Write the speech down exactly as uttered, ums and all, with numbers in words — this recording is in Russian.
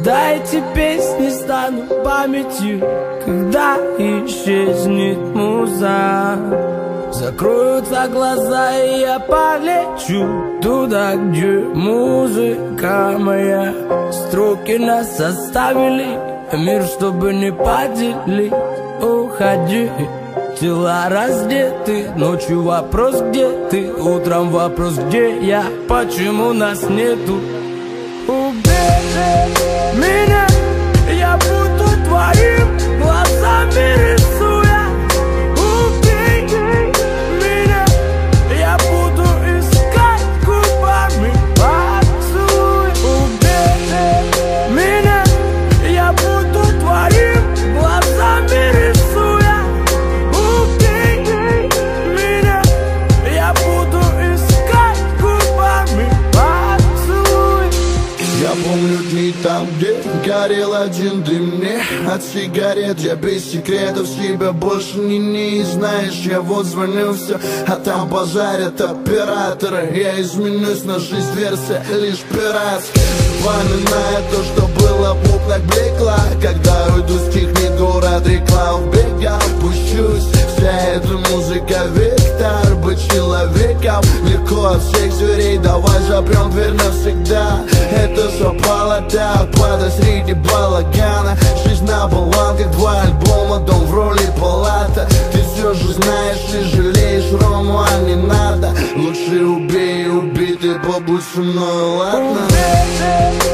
Когда эти песни станут памятью, когда исчезнет муза, закроются глаза, и я полечу туда, где музыка моя. Строки нас оставили, мир, чтобы не поделить. Уходи, тела раздеты, ночью вопрос, где ты, утром вопрос, где я, почему нас нету. Убей меня, я буду твоим глазами рисуя. Убей меня, я буду искать губами поцелуй. Убей меня, я буду твоим глазами рисуя. Убей меня, я буду искать губами поцелуй. Я помню дни там, где горел один дым мне от сигарет. Я без секретов себя больше не не знаешь. Я вот звоню все, а там базарят операторы. Я изменюсь, на жизнь версия лишь пиратская. Вспоминая то, что было в окнах блекло. Когда уйду, стихнет город, рекла в бега. Пущусь, вся эта музыка вектор. Быть человеком легко от всех зверей. Давай запрем дверь навсегда. Это совпало так, падай среди балагана. Жизнь на баланках, два альбома, дом в роли палата. Ты все же знаешь и жалеешь Рому, а не надо. Лучше убей, убей, ты побудь со мной, ладно?